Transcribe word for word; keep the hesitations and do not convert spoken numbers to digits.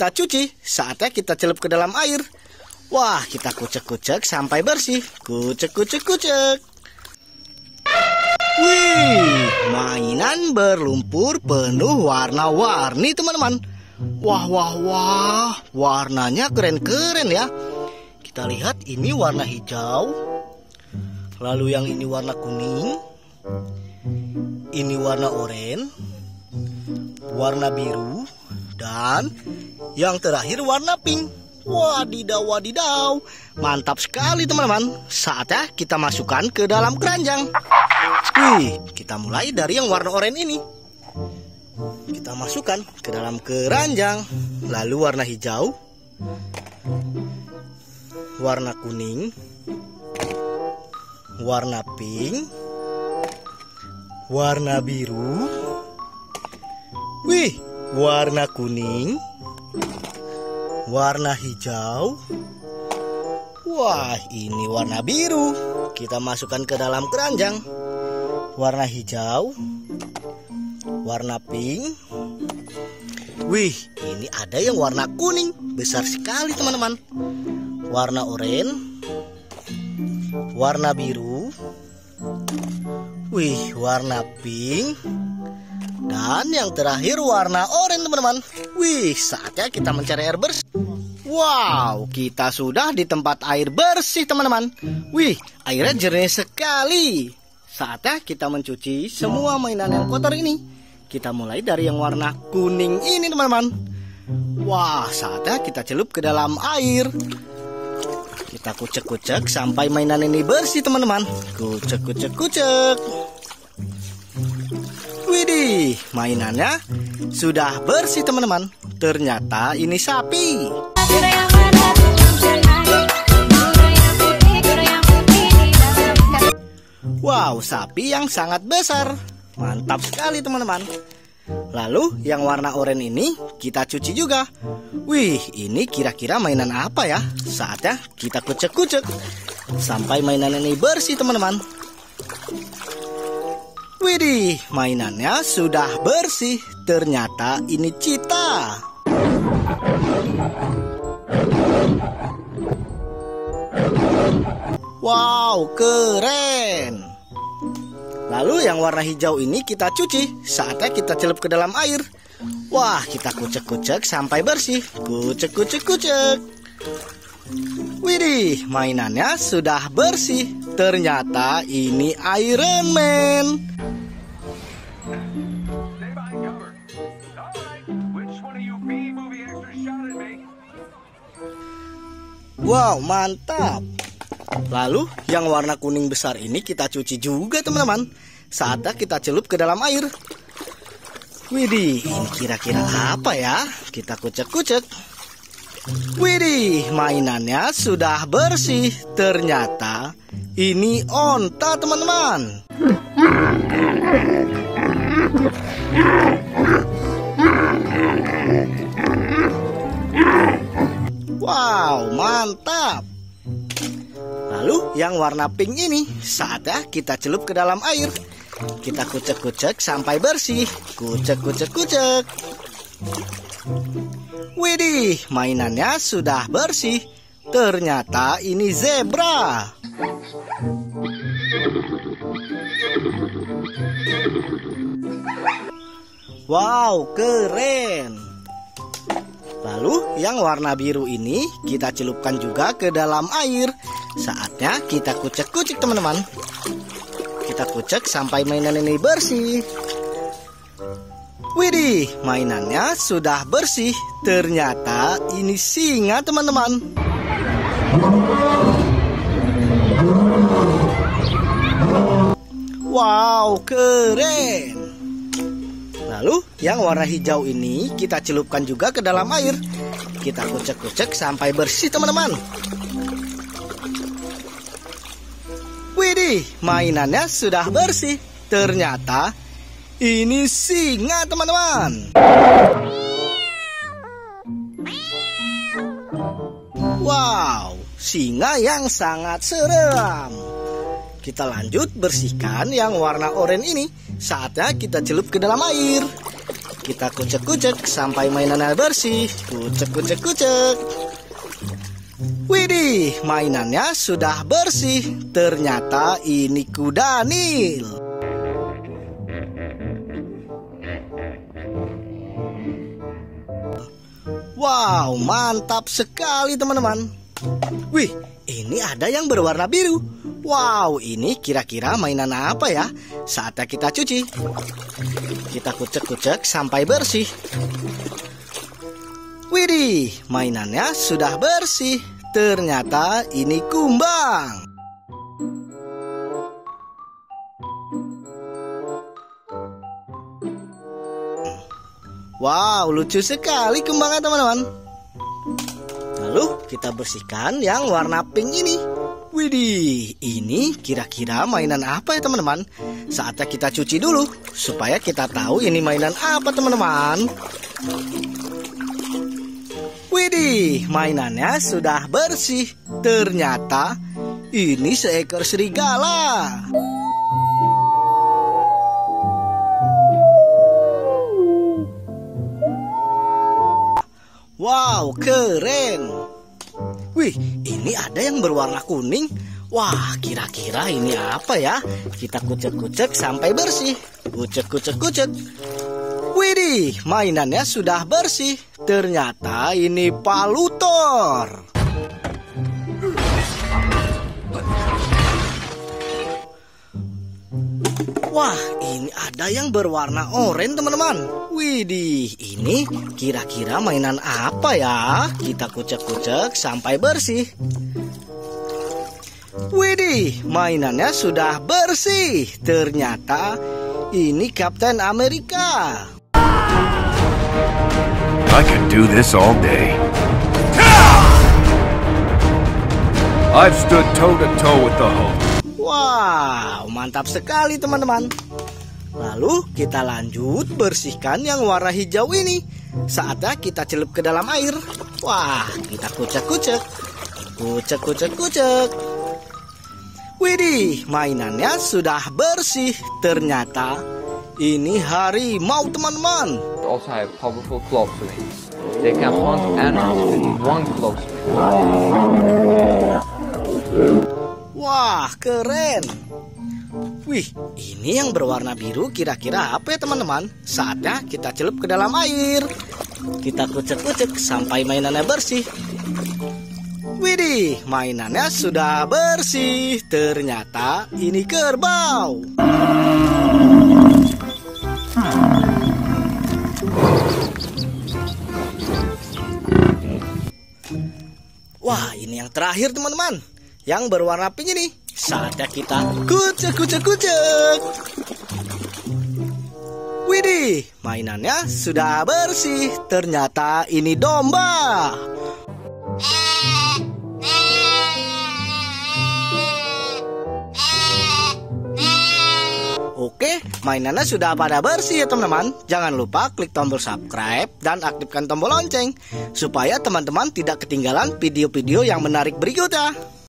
kita cuci, saatnya kita celup ke dalam air. Wah, kita kucek-kucek sampai bersih. Kucek-kucek-kucek. Wih, mainan berlumpur penuh warna-warni teman-teman. Wah, wah, wah, warnanya keren-keren ya. Kita lihat ini warna hijau. Lalu yang ini warna kuning. Ini warna oranye. Warna biru. Dan yang terakhir warna pink. Wadidaw, wadidaw. Mantap sekali teman-teman. Saatnya kita masukkan ke dalam keranjang. Wih, kita mulai dari yang warna oranye ini. Kita masukkan ke dalam keranjang. Lalu warna hijau, warna kuning, warna pink, warna biru. Wih, warna kuning, warna hijau. Wah, ini warna biru. Kita masukkan ke dalam keranjang. Warna hijau, warna pink. Wih, ini ada yang warna kuning. Besar sekali teman-teman. Warna oranye, warna biru. Wih, warna pink. Dan yang terakhir warna oranye teman-teman. Wih, saatnya kita mencari air bersih. Wow, kita sudah di tempat air bersih teman-teman. Wih, airnya jernih sekali. Saatnya kita mencuci semua mainan yang kotor ini. Kita mulai dari yang warna kuning ini teman-teman. Wah, saatnya kita celup ke dalam air. Kita kucek-kucek sampai mainan ini bersih teman-teman. Kucek-kucek-kucek. Widih, mainannya sudah bersih teman-teman. Ternyata ini sapi. Wow, sapi yang sangat besar. Mantap sekali teman-teman. Lalu yang warna oranye ini kita cuci juga. Wih, ini kira-kira mainan apa ya? Saatnya kita kucek-kucek sampai mainan ini bersih teman-teman. Widih, mainannya sudah bersih. Ternyata ini cheetah. Wow, keren. Lalu yang warna hijau ini kita cuci. Saatnya kita celup ke dalam air. Wah, kita kucek-kucek sampai bersih. Kucek-kucek-kucek. Widih, mainannya sudah bersih. Ternyata ini Iron Man. Wow, mantap. Lalu yang warna kuning besar ini kita cuci juga teman-teman. Saatnya kita celup ke dalam air. Widih, ini kira-kira apa ya? Kita kucek-kucek. Widih, mainannya sudah bersih. Ternyata ini onta teman-teman. Wow, mantap. Lalu yang warna pink ini saatnya kita celup ke dalam air. Kita kucek-kucek sampai bersih. Kucek-kucek-kucek. Widih, mainannya sudah bersih. Ternyata ini zebra. Wow, keren. Lalu yang warna biru ini kita celupkan juga ke dalam air. Saatnya kita kucek-kucek teman-teman. Kita kucek sampai mainan ini bersih. Widih, mainannya sudah bersih. Ternyata ini singa teman-teman. Wow, keren. Lalu yang warna hijau ini kita celupkan juga ke dalam air. Kita kucek-kucek sampai bersih teman-teman. Widih, mainannya sudah bersih. Ternyata ini singa teman-teman. Wow, singa yang sangat seram. Kita lanjut bersihkan yang warna oranye ini. Saatnya kita celup ke dalam air. kita kucek-kucek sampai mainannya bersih. Kucek-kucek-kucek. Widih, mainannya sudah bersih. Ternyata ini kuda Nil. Wow, mantap sekali teman-teman. Wih, ini ada yang berwarna biru. Wow, ini kira-kira mainan apa ya? Saatnya kita cuci. Kita kucek-kucek sampai bersih. Widih, mainannya sudah bersih. Ternyata ini kumbang. Wow, lucu sekali kembangnya teman-teman. Lalu kita bersihkan yang warna pink ini. Widih, ini kira-kira mainan apa ya teman-teman? Saatnya kita cuci dulu supaya kita tahu ini mainan apa teman-teman. Widih, mainannya sudah bersih. Ternyata ini seekor serigala. Wow, keren. Wih, ini ada yang berwarna kuning. Wah, kira-kira ini apa ya? Kita kucek-kucek sampai bersih. Kucek-kucek-kucek. Widih, mainannya sudah bersih. Ternyata ini palutor. Wah, ini ada yang berwarna oranye teman-teman. Widih, ini kira-kira mainan apa ya? Kita kucek-kucek sampai bersih. Widih, mainannya sudah bersih. Ternyata ini Kapten Amerika. I could do this all day. I've stood toe to toe with the Hulk. Wow, mantap sekali teman-teman. Lalu kita lanjut bersihkan yang warna hijau ini. Saatnya kita celup ke dalam air. Wah, kita kucek-kucek. Kucek-kucek-kucek. Widih, mainannya sudah bersih. Ternyata ini harimau teman-teman. Also have powerful claw swings. They can hunt animals with one claw swing. Wah, keren. Wih, ini yang berwarna biru kira-kira apa ya teman-teman? Saatnya kita celup ke dalam air. Kita kucek-kucek sampai mainannya bersih. Widih, mainannya sudah bersih. Ternyata ini kerbau. Wah, ini yang terakhir teman-teman, yang berwarna pink ini. Saatnya kita kucek-kucek-kucek. Widih, mainannya sudah bersih. Ternyata ini domba. Oke, mainannya sudah pada bersih ya teman-teman. Jangan lupa klik tombol subscribe dan aktifkan tombol lonceng supaya teman-teman tidak ketinggalan video-video yang menarik berikutnya.